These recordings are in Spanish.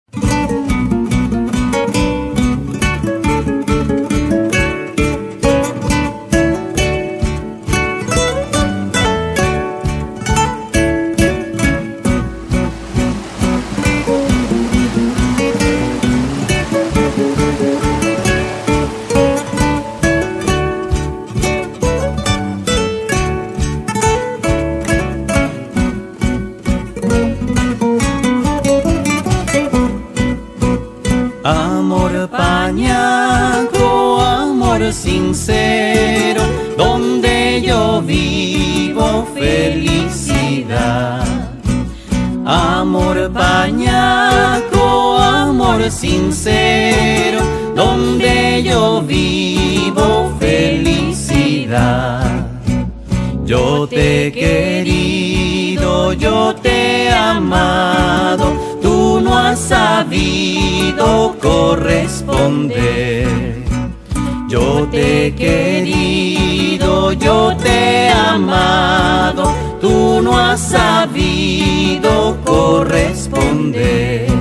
Amor pañaco, amor sincero, donde yo vivo felicidad. Amor pañaco, amor sincero, donde yo vivo felicidad. Yo te he querido, yo te he amado, tú no has sabido corresponder. Yo te he querido, yo te he amado, tú no has sabido corresponder.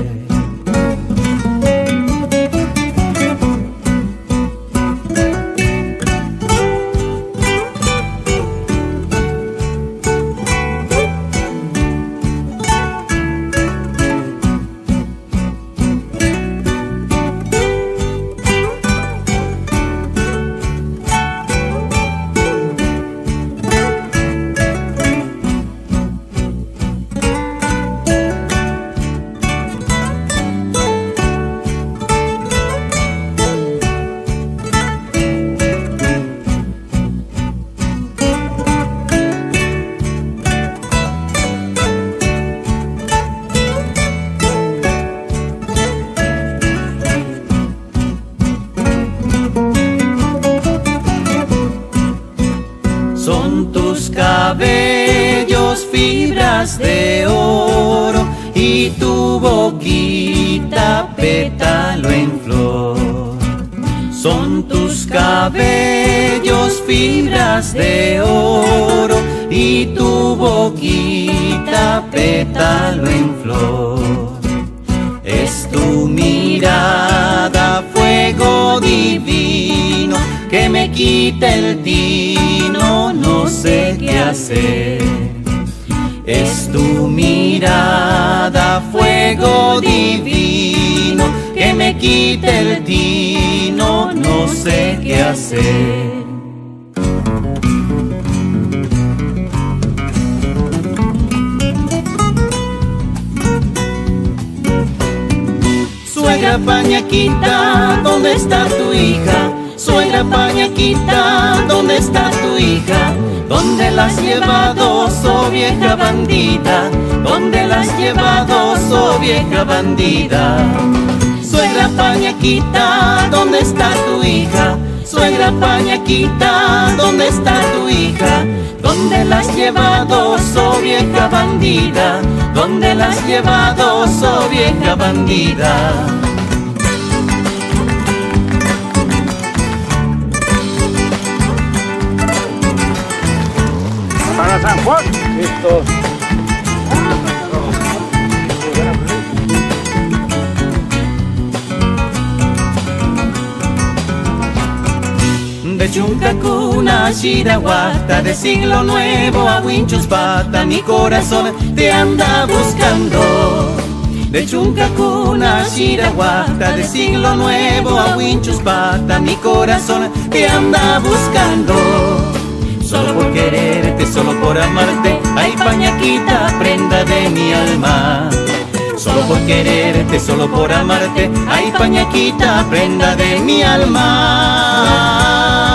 Son tus cabellos fibras de oro y tu boquita pétalo en flor. Son tus cabellos fibras de oro y tu boquita pétalo en flor. Es tu mirada fuego divino que me quita el tino, no sé qué hacer. Es tu mirada fuego divino que me quita el tino, no sé qué hacer. Suegra pañaquita, ¿dónde está tu hija? Suegra pañaquita, ¿dónde está tu hija? ¿Dónde la has llevado, oh vieja bandida? ¿Dónde la has llevado, oh vieja bandida? Suegra pañaquita, ¿dónde está tu hija? Suegra pañaquita, ¿dónde está tu hija? ¿Dónde la has llevado, oh vieja bandida? ¿Dónde la has llevado, oh vieja bandida? Para San Juan. Listo. De Chuncacuna, Chirahuata, de Siglo Nuevo a Huinchuspata, mi corazón te anda buscando. De Chuncacuna, Chirahuata, de Siglo Nuevo a Huinchuspata, mi corazón te anda buscando. Solo por quererte, solo por amarte, ay pañaquita, prenda de mi alma. Solo por quererte, solo por amarte, ay pañaquita, prenda de mi alma.